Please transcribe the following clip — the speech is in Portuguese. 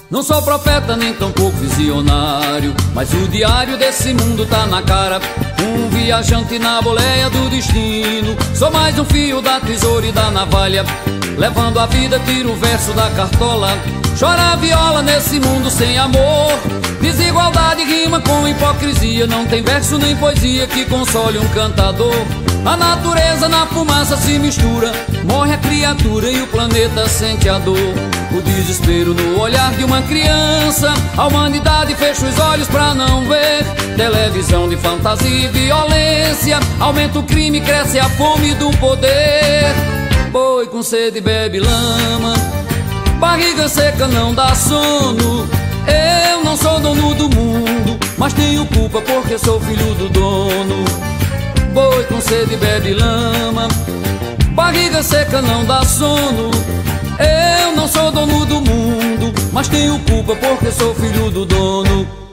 Não sou profeta nem tampouco visionário, mas o diário desse mundo tá na cara. Um viajante na boleia do destino. Sou mais um fio da tesoura e da navalha. Levando a vida, tiro o verso da cartola. Chora a viola nesse mundo sem amor. Desigualdade rima com hipocrisia. Não tem verso nem poesia que console um cantador. A natureza na fumaça se mistura. Morre a criatura e o planeta sente a dor. O desespero no olhar de uma criança. A humanidade fecha os olhos pra não ver. Televisão de fantasia e violência. Aumenta o crime, cresce a fome do poder. Boi com sede bebe lama. Barriga seca não dá sono. Eu não sou dono do mundo, mas tenho culpa porque sou filho do dono. Boi com sede bebe lama. Barriga seca não dá sono. Eu não sou dono do mundo, mas tenho culpa porque sou filho do dono.